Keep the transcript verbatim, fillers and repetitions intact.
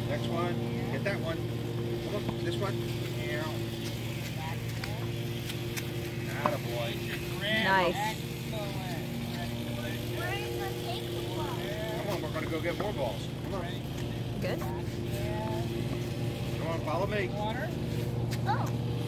Next one. Get that one. Come on, this one. Attaboy. Nice. Come on, we're going to go get more balls. Come on. Good. Come on, follow me. Water? Oh.